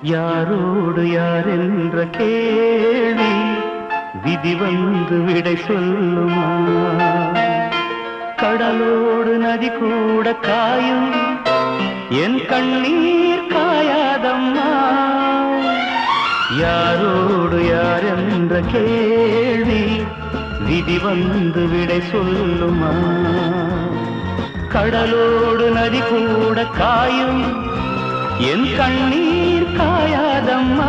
யாரோடு யார் என்ற கேள்வி விதி வந்து விடை சொல்லுமா? கடலோடு நதி கூட காயும், என் கண்ணீர் காயாதம்மா. யாரோடு யார் என்ற கேள்வி விதி வந்து விடை சொல்லுமா? கடலோடு நதி கூட காயும், என் கண்ணீர் காயாதம்மா.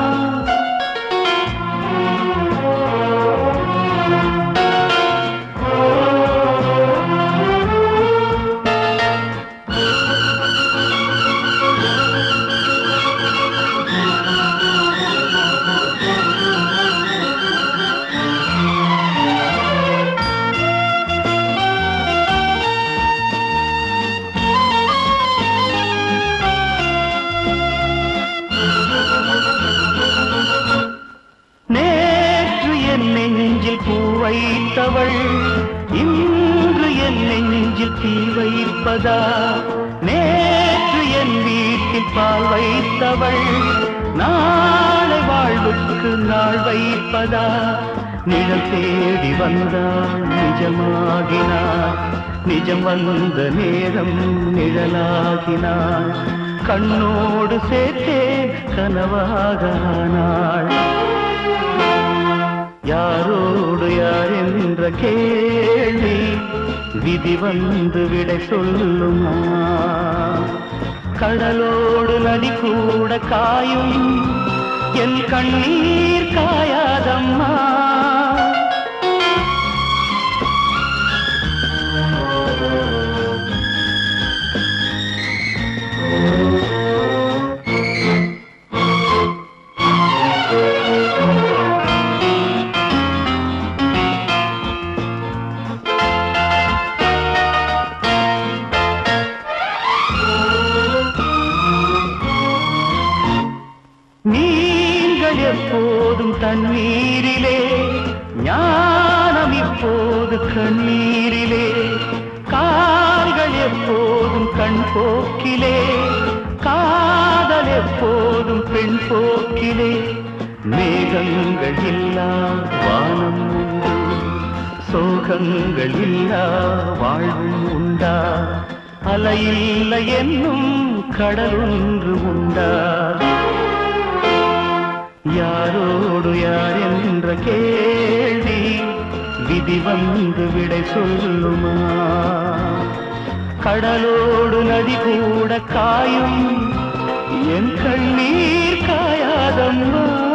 பூ வைத்தவள் இன்று என் நெஞ்சில் தீ வைப்பதா? நேற்று என் வீட்டில் பால் வைத்தவள் நாளை வாழ்வுக்கு நாள் வைப்பதா? நிழல் தேடி வந்தால் நிஜமாகினார், நிஜம் வந்த நேரம் நிழலாகினாள். கண்ணோடு சேர்த்தேன் கனவாகானாள். யாரோடு யார் என்ற கேள்வி விதி வந்து விடை சொல்லுமா? கடலோடு நதி கூட காயும், என் கண்ணீர் காயாதம்மா. நீங்கள் எப்போதும் தண்ணீரிலே, ஞானம் இப்போது கண்ணீரிலே. கால்கள் எப்போதும் கண் போக்கிலே, காதல் எப்போதும் பெண் போக்கிலே. மேகங்கள் இல்லா வானம் உண்டு, சோகங்கள் இல்லா வாழ்வும் உண்டா? அலையில்லை என்னும் கடல் ஒன்று உண்டா? யாரோடு யார் என்ற கேள்வி விதி வந்து விடை சொல்லுமா? கடலோடு நதி கூட காயும், என் கண்ணீர் காயாதம்மா.